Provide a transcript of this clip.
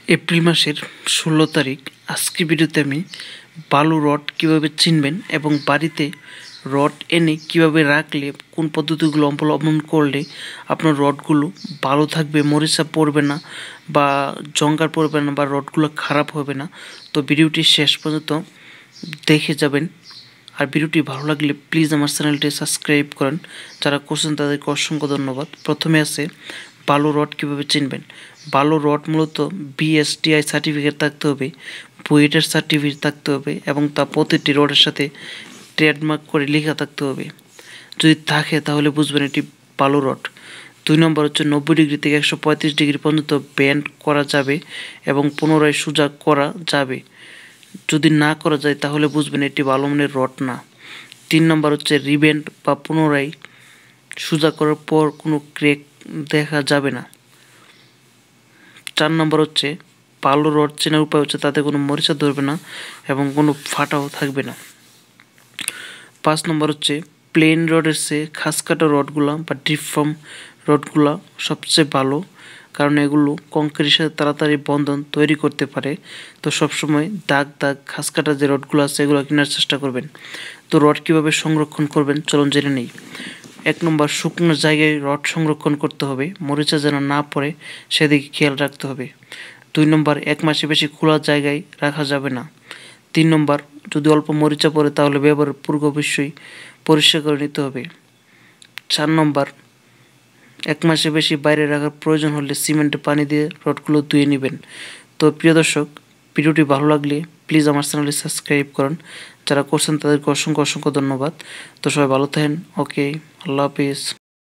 April মাসের ১৬ তারিখ। আজকে ভিডিওতে আমি বালু রড কীভাবে চিনবেন এবং বাড়িতে রড এনে কিভাবে রাখলে কোন পদ্ধতিগুলো অবলম্বন করলে আপনার রডগুলো ভালো থাকবে, মরিচা পড়বে না বা জঙ্গার পড়বে না বা রডগুলো খারাপ হবে না। তো ভিডিওটি শেষ পর্যন্ত দেখে যাবেন। আর ভিডিওটি ভালো লাগলে প্লিজ আমার চ্যানেলটি সাবস্ক্রাইব করেন। যারা করছেন তাদেরকে অসংখ্য ধন্যবাদ। প্রথমে আছে বালু রড কীভাবে চিনবেন। বালু রড মূলত বিএসটিআই সার্টিফিকেট থাকতে হবে, বুয়েটের সার্টিফিকেট থাকতে হবে এবং তা প্রতিটি রডের সাথে ট্রেডমার্ক করে লেখা থাকতে হবে। যদি থাকে তাহলে বুঝবেন এটি বালু রড। ২ নম্বর হচ্ছে ৯০ ডিগ্রি থেকে ১৩৫ ডিগ্রি পর্যন্ত বেন্ড করা যাবে এবং পুনরায় সোজা করা যাবে। যদি না করা যায় তাহলে বুঝবেন এটি ভালো মানের রড না। ৩ নম্বর হচ্ছে রিবেন্ড বা পুনরায় সোজা করার পর কোনো ক্র্যাক দেখা যাবে না। ৪ নম্বর হচ্ছে ভালো রড চেনার উপায় হচ্ছে তাতে কোনো মরিচা ধরবে না এবং কোনো ফাটাও থাকবে না। ৫ নম্বর হচ্ছে প্লেন রডের চেয়ে খাস কাটা রডগুলা বা ডিফর্ম রডগুলা সবচেয়ে ভালো, কারণ এগুলো কংক্রিটের সাথে তাড়াতাড়ি বন্ধন তৈরি করতে পারে। তো সবসময় দাগ খাস কাটা যে রডগুলো আছে এগুলো কেনার চেষ্টা করবেন। তো রড কীভাবে সংরক্ষণ করবেন চলুন জেনে নেই। ১ নম্বর, শুকনো জায়গায় রড সংরক্ষণ করতে হবে, মরিচা যেন না পড়ে সেদিকে খেয়াল রাখতে হবে। ২ নম্বর, ১ মাসের বেশি খোলা জায়গায় রাখা যাবে না। ৩ নম্বর, যদি অল্প মরিচা পড়ে তাহলে ব্যবহারের পূর্ব অবশ্যই পরিষ্কার করে নিতে হবে। ৪ নম্বর, ১ মাসের বেশি বাইরে রাখার প্রয়োজন হলে সিমেন্টে পানি দিয়ে রডগুলো ধুয়ে নেবেন। তো প্রিয় দর্শক, ভিডিওটি ভালো লাগলে প্লিজ আমার চ্যানেলটি সাবস্ক্রাইব করুন। যারা করছেন তাদেরকে অসংখ্য ধন্যবাদ। তো সবাই ভালো থাকেন। ওকে, আল্লাহ হাফিজ।